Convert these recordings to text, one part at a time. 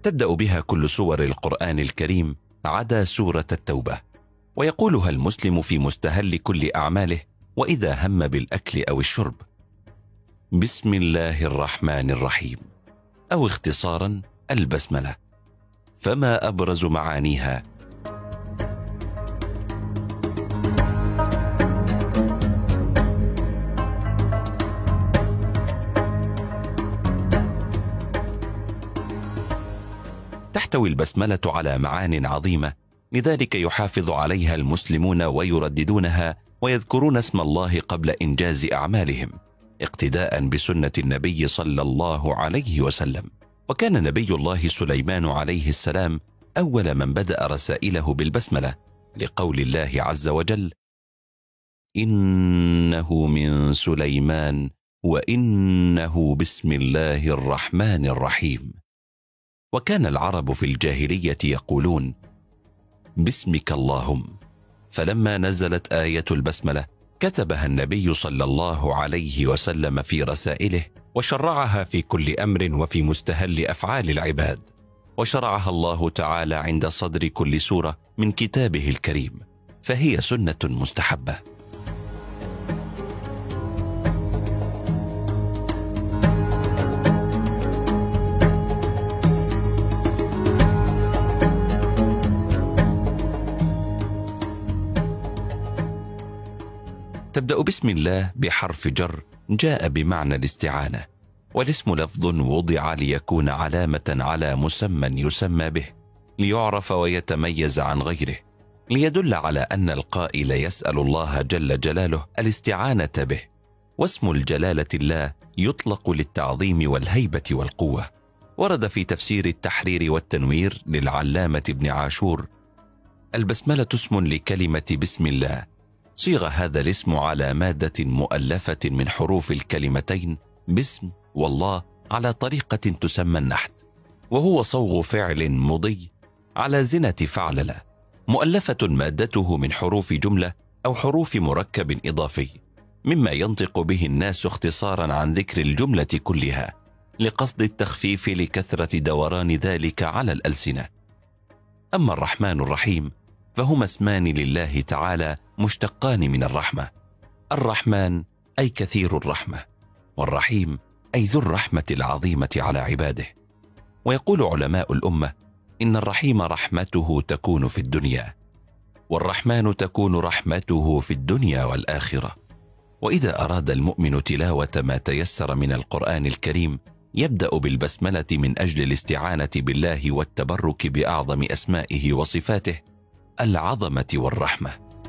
تبدأ بها كل سور القرآن الكريم عدا سورة التوبة، ويقولها المسلم في مستهل كل أعماله وإذا هم بالأكل أو الشرب: بسم الله الرحمن الرحيم، أو اختصارا البسملة. فما أبرز معانيها؟ تحتوي البسملة على معان عظيمة، لذلك يحافظ عليها المسلمون ويرددونها ويذكرون اسم الله قبل إنجاز أعمالهم اقتداء بسنة النبي صلى الله عليه وسلم. وكان نبي الله سليمان عليه السلام أول من بدأ رسائله بالبسملة، لقول الله عز وجل: إنه من سليمان وإنه بسم الله الرحمن الرحيم. وكان العرب في الجاهلية يقولون: باسمك اللهم. فلما نزلت آية البسملة كتبها النبي صلى الله عليه وسلم في رسائله، وشرعها في كل أمر وفي مستهل أفعال العباد، وشرعها الله تعالى عند صدر كل سورة من كتابه الكريم، فهي سنة مستحبة. تبدأ بسم الله بحرف جر جاء بمعنى الاستعانة، والاسم لفظ وضع ليكون علامة على مسمى يسمى به، ليعرف ويتميز عن غيره، ليدل على أن القائل يسأل الله جل جلاله الاستعانة به. واسم الجلالة الله يطلق للتعظيم والهيبة والقوة. ورد في تفسير التحرير والتنوير للعلامة ابن عاشور: البسملة اسم لكلمة بسم الله، صيغ هذا الاسم على مادة مؤلفة من حروف الكلمتين بسم والله على طريقة تسمى النحت، وهو صوغ فعل مضي على زنة فعلل، مؤلفة مادته من حروف جملة أو حروف مركب إضافي، مما ينطق به الناس اختصارا عن ذكر الجملة كلها، لقصد التخفيف لكثرة دوران ذلك على الألسنة. أما الرحمن الرحيم فهما اسمان لله تعالى مشتقان من الرحمة. الرحمن أي كثير الرحمة، والرحيم أي ذو الرحمة العظيمة على عباده. ويقول علماء الأمة إن الرحيم رحمته تكون في الدنيا، والرحمن تكون رحمته في الدنيا والآخرة. وإذا أراد المؤمن تلاوة ما تيسر من القرآن الكريم يبدأ بالبسملة من أجل الاستعانة بالله والتبرك بأعظم أسمائه وصفاته، العظمة والرحمة.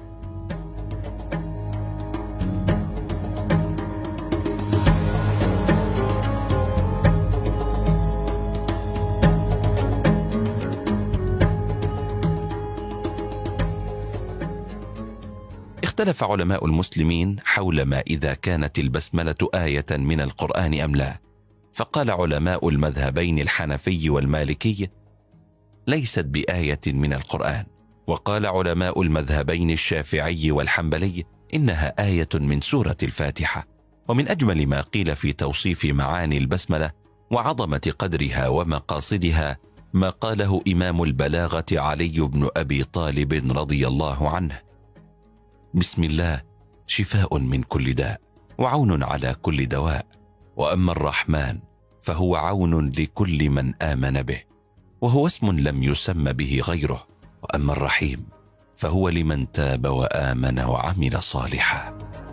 اختلف علماء المسلمين حول ما إذا كانت البسملة آية من القرآن أم لا، فقال علماء المذهبين الحنفي والمالكي: ليست بآية من القرآن. وقال علماء المذهبين الشافعي والحنبلي: إنها آية من سورة الفاتحة. ومن أجمل ما قيل في توصيف معاني البسملة وعظمة قدرها ومقاصدها ما قاله إمام البلاغة علي بن أبي طالب رضي الله عنه: بسم الله شفاء من كل داء وعون على كل دواء، وأما الرحمن فهو عون لكل من آمن به، وهو اسم لم يسم به غيره. وأما الرحيم فهو لمن تاب وآمن وعمل صالحا.